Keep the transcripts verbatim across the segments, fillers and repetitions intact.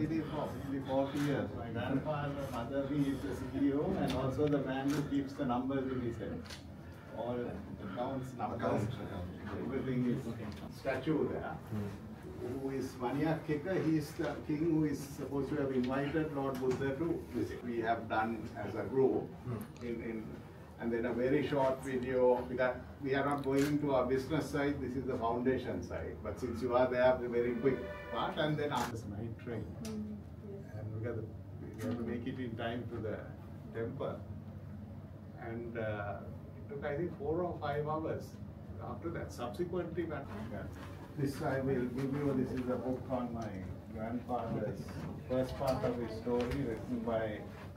been here for nearly forty years. My grandfather, mother, he is the C E O and also the man who keeps the numbers in his head. All accounts, numbers, everything is statue there. Who is Maniac Kicker, he is the king who is supposed to have invited Lord Buddha to visit. We have done as a group in, in and then a very short video, because we are not going into our business side, this is the foundation side. But since you are there, the very quick part, and then after the night train. Mm, yes. And we have, to, we have to make it in time to the temple. And uh, it took, I think, four or five hours after that. Subsequently, but, yeah. This I will give you, this is a book on my grandfather's first part of his story, written by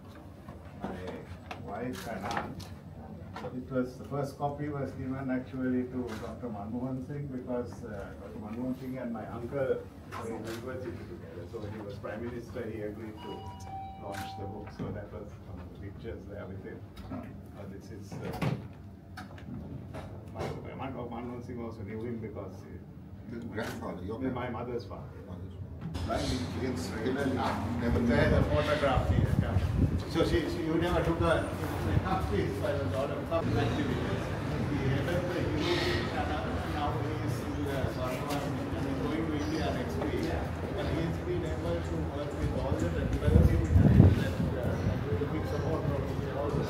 my wife and aunt. It was, the first copy was given actually to Doctor Manmohan Singh because uh, Doctor Manmohan Singh and my uncle were in university together. So when he was Prime Minister, he agreed to launch the book. So that was one of the pictures there with him. Uh, this is, uh, my, Manmohan Singh also knew him because he, His grandfather, your grandfather. My mother's father. Mother's father. Right, he gets regularly. Never there the photograph here. Yeah. So she, she, you never took a, enough space by the daughter of activities. He headed the youth and now he is in the Sarma and he's going to India next week. But he's been able to work with all the developing and looking support from all the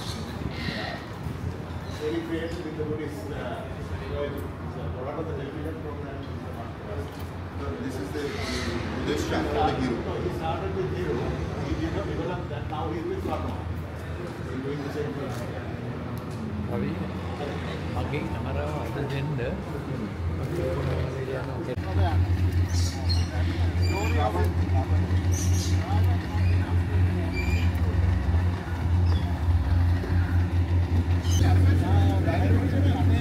very creative with the Buddhist uh, a lot of the television programs in the market. So this is the Buddhist channel, the Hero. No, he started with Hero. He did not develop that. Now he is with Sarma. He's doing the same thing. Ravi, magi amara ada denda. Yeah.